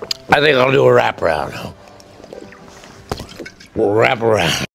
I think I'll do a wraparound. We'll wrap around.